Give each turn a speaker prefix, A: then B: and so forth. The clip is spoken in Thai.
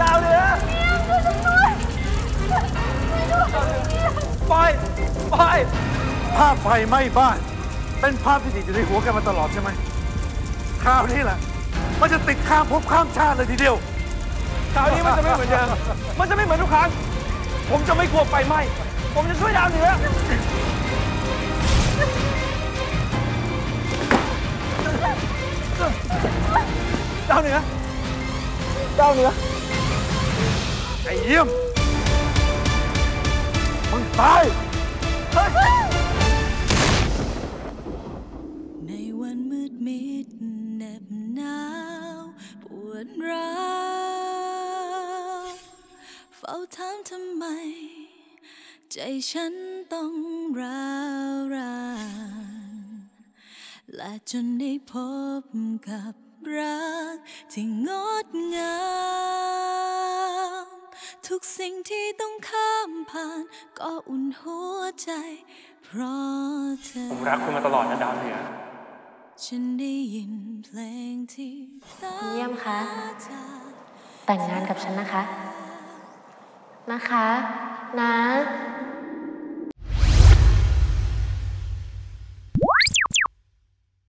A: ดาวเหนือปล่อยภาพไฟไหม้บ้านเป็นภาพที่ติดอยู่ในหัวแกมาตลอดใช่ไหมคราวนี้แหละมันจะติดข้ามภพข้ามชาติเลยทีเดียวคราวนี้มันจะไม่เหมือนเดิมมันจะไม่เหมือนทุกครั้งผมจะไม่กลัวไฟไหม้ผมจะช่วยดาวเหนือดาวเหนือไอ้เยี่ยมมึงตาย
B: ในวันมืดมิดเหน็บหนาวปวดร้าวเฝ้าถามทำไมใจฉันต้องร้าวรานและจนได้พบกับรักที่งดงามทุกสิ่งที่ต้องข้ามผ่านก็อุ่นหัวใจเพราะเธอ
A: ผมรักคุณมาตลอดนะดาวเหนือ
B: ฉันได้ยินเพลงที่
C: คุณเยี่ยมคะแต่งงานกับฉันนะคะนะ